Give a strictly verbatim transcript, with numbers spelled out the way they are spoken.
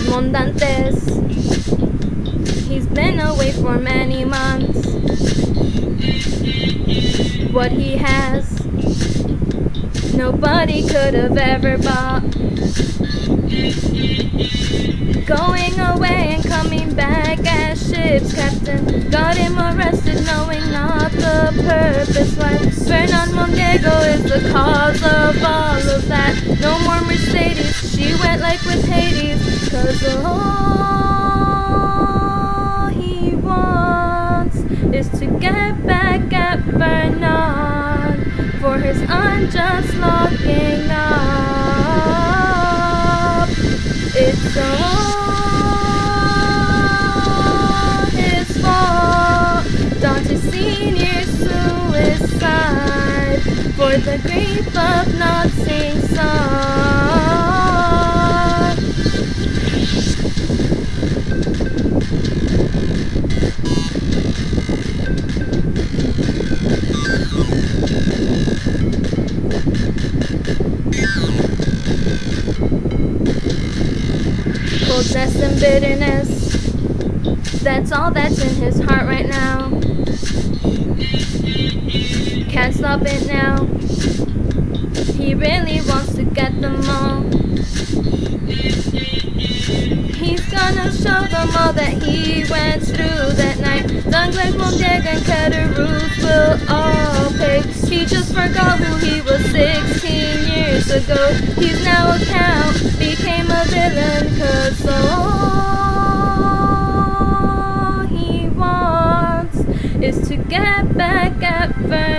Montes. He's been away for many months. What he has, nobody could have ever bought. Going away and coming back as ship's captain, got him arrested knowing not the purpose why. Fernand Mondego is the cause of all of that. No more Mercedes, she went like with Hades, cause all he wants is to get back at Fernand for his unjust locking up. It's all his fault. Dante Senior suicide for the grief of not seeing sun. Coldness and bitterness, that's all that's in his heart right now. Can't stop it now. He really wants to get them all. He's gonna show them all that he went through that night. Douglas, Monte, and Cataroof will all pay. He just forgot who he was sixteen years ago. He's now a count, became a villain, cause all he wants is to get back at first.